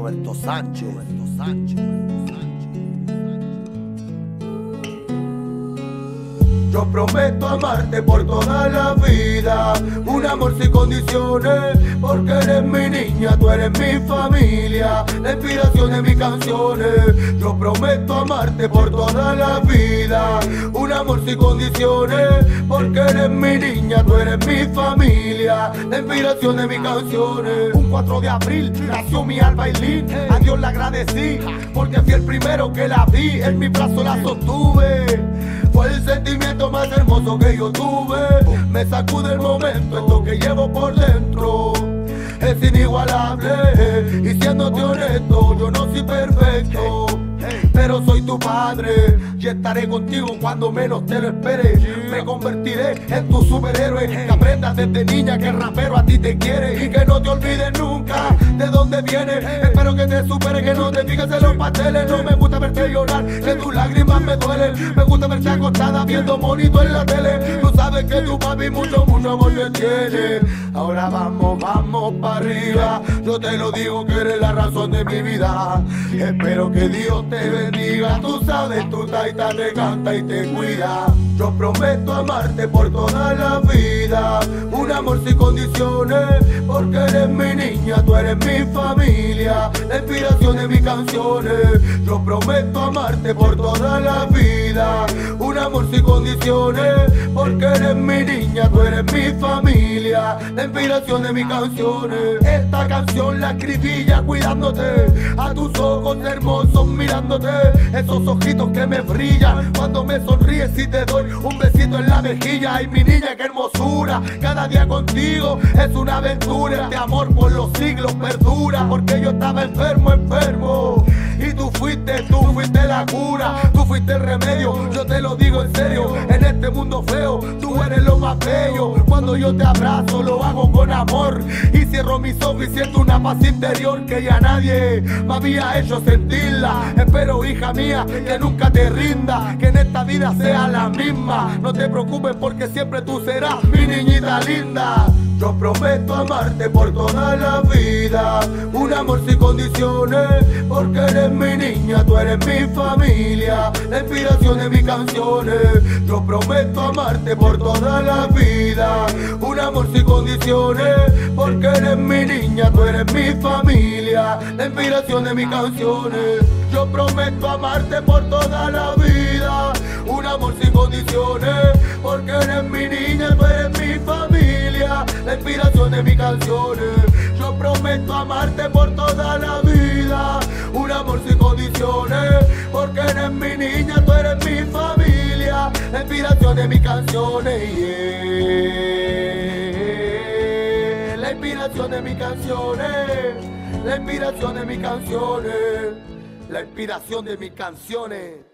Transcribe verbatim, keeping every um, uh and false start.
Roberto Sánchez. Roberto Sánchez. Yo prometo amarte por toda la vida, un amor sin condiciones, porque eres mi niña, tú eres mi familia, la inspiración de mis canciones. Yo prometo amarte por toda la vida, un amor sin condiciones, porque eres mi niña, tú eres mi familia, la inspiración de mis canciones. Un cuatro de abril nació mi Alba Ailín, a Dios le agradecí, porque fui el primero que la vi, en mi brazo la sostuve. Fue el sentimiento más hermoso que yo tuve. Me sacude el momento, esto que llevo por dentro es inigualable. Y siéndote honesto, yo no soy perfecto, pero soy tu padre y estaré contigo cuando menos te lo esperes. Me convertiré en tu superhéroe, que aprendas desde niña que el rapero a ti te quiere y que no te olvides nunca de dónde vienes. Espero que te supere, que no te fijes en los pasteles. No me gusta verte llorar, que tus lágrimas me duelen. Me gusta verte acostada viendo monito en la tele. Tú sabes que tu papi mucho, mucho amor me tiene. Ahora vamos, vamos para arriba. Yo te lo digo que eres la razón de mi vida. Espero que Dios te bendiga. Tú sabes, tu taita te canta y te cuida. Yo prometo amarte por toda la vida, un amor sin condiciones, porque eres mi niña, tú eres mi familia, la inspiración de mis canciones. Yo prometo amarte por toda la vida, un amor sin condiciones, porque eres mi niña, tú eres mi familia, la inspiración de mis canciones. Esta canción la escribí ya cuidándote, a tus ojos hermosos mirándote, esos ojitos que me brillan cuando me sonríes y te doy un besito en la mejilla. Ay, mi niña, qué hermosura, cada día contigo es una aventura. Este amor por los siglos perdura, porque yo estaba enfermo, enfermo, y tú fuiste, tú fuiste la cura, tú fuiste el remedio. Yo te lo digo en serio, en este mundo feo, tú eres lo más bello. Cuando yo te abrazo lo hago con amor, y cierro mis ojos y siento una paz interior que ya nadie me había hecho sentirla. Espero, hija mía, que nunca te rinda, que en esta vida sea la misma. No te preocupes porque siempre tú serás mi niñita linda. Yo prometo amarte por toda la vida, un amor sin condiciones, porque eres mi niña, tú eres mi familia, la inspiración de mis canciones. Yo prometo amarte por toda la vida, un amor sin condiciones, porque eres mi niña, tú eres mi familia, la inspiración de mis canciones. Yo prometo amarte por toda la vida, un amor sin condiciones, porque eres mi niña, tú eres mi familia, la inspiración de mis canciones. Yo prometo amarte por toda la vida, un amor sin condiciones, porque eres mi niña, tú eres mi familia, la inspiración de mis canciones. Yeah. La inspiración de mis canciones, la inspiración de mis canciones, la inspiración de mis canciones.